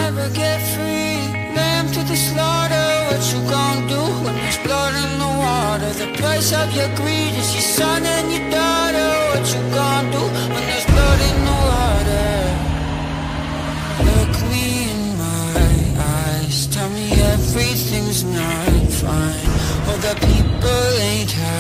never get free. Lamb to the slaughter, what you gon' do when there's blood in the water? The price of your greed is your son and your daughter. What you gon' do when there's blood in the water? Look me in my eyes, tell me everything's not fine. All the people ain't happy.